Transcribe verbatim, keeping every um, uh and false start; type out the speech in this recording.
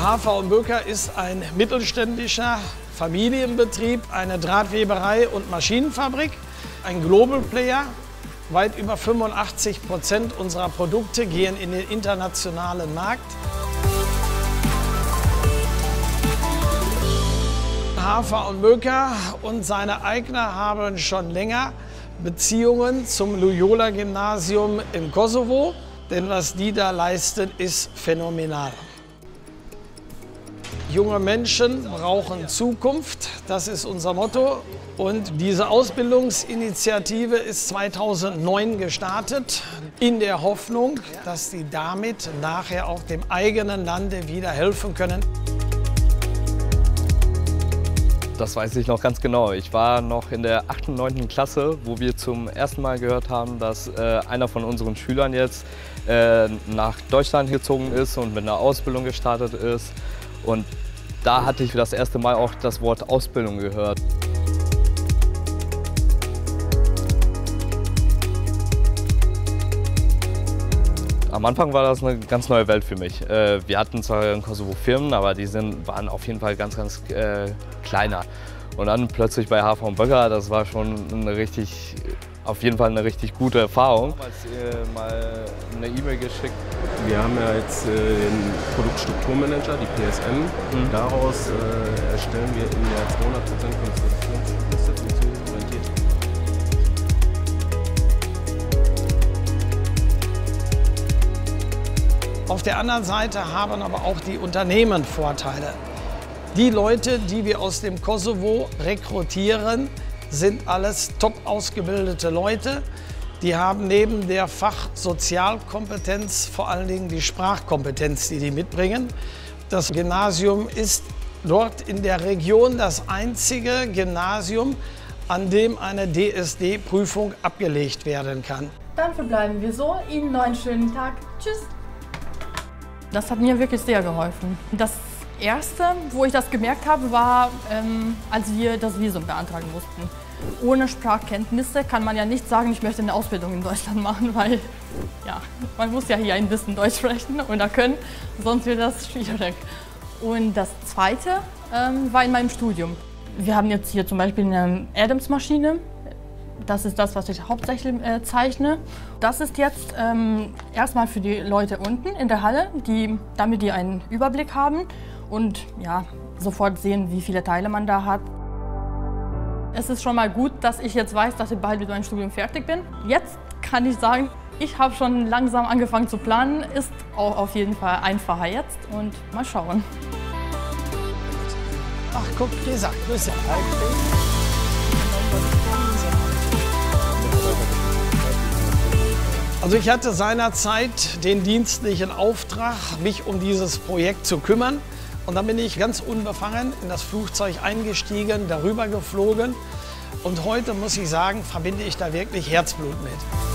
Hafer und Böker ist ein mittelständischer Familienbetrieb, eine Drahtweberei und Maschinenfabrik, ein Global Player. Weit über fünfundachtzig Prozent unserer Produkte gehen in den internationalen Markt. Hafer und Böker und seine Eigner haben schon länger Beziehungen zum Loyola-Gymnasium im Kosovo, denn was die da leisten, ist phänomenal. Junge Menschen brauchen Zukunft, das ist unser Motto. Und diese Ausbildungsinitiative ist zweitausendneun gestartet, in der Hoffnung, dass sie damit nachher auch dem eigenen Lande wieder helfen können. Das weiß ich noch ganz genau. Ich war noch in der achten, neunten Klasse, wo wir zum ersten Mal gehört haben, dass äh, einer von unseren Schülern jetzt äh, nach Deutschland gezogen ist und mit einer Ausbildung gestartet ist. Und da hatte ich das erste Mal auch das Wort Ausbildung gehört. Am Anfang war das eine ganz neue Welt für mich. Wir hatten zwar in Kosovo Firmen, aber die sind, waren auf jeden Fall ganz, ganz äh, kleiner. Und dann plötzlich bei Hafer und Böker, das war schon eine richtig, auf jeden Fall eine richtig gute Erfahrung. Ich habe äh, mal eine E-Mail geschickt. Wir haben ja jetzt äh, den Produktstrukturmanager, die P S M. Mhm. Daraus äh, erstellen wir in der zweihundert Prozent Konstruktionsliste funktionsorientiert. Auf der anderen Seite haben aber auch die Unternehmen Vorteile. Die Leute, die wir aus dem Kosovo rekrutieren, sind alles top ausgebildete Leute. Die haben neben der Fachsozialkompetenz vor allen Dingen die Sprachkompetenz, die die mitbringen. Das Gymnasium ist dort in der Region das einzige Gymnasium, an dem eine D S D-Prüfung abgelegt werden kann. Dann verbleiben wir so. Ihnen noch einen schönen Tag. Tschüss. Das hat mir wirklich sehr geholfen. Das Erste, wo ich das gemerkt habe, war, ähm, als wir das Visum beantragen mussten. Ohne Sprachkenntnisse kann man ja nicht sagen, ich möchte eine Ausbildung in Deutschland machen, weil ja, man muss ja hier ein bisschen Deutsch sprechen oder können, sonst wird das schwierig. Und das Zweite ähm, war in meinem Studium. Wir haben jetzt hier zum Beispiel eine Adams-Maschine. Das ist das, was ich hauptsächlich äh, zeichne. Das ist jetzt ähm, erstmal für die Leute unten in der Halle, die, damit die einen Überblick haben und ja, sofort sehen, wie viele Teile man da hat. Es ist schon mal gut, dass ich jetzt weiß, dass ich bald mit meinem Studium fertig bin. Jetzt kann ich sagen, ich habe schon langsam angefangen zu planen. Ist auch auf jeden Fall einfacher jetzt und mal schauen. Ach, guck, Lisa, grüß dich. Also ich hatte seinerzeit den dienstlichen Auftrag, mich um dieses Projekt zu kümmern. Und dann bin ich ganz unbefangen in das Flugzeug eingestiegen, darüber geflogen. Und heute muss ich sagen, verbinde ich da wirklich Herzblut mit.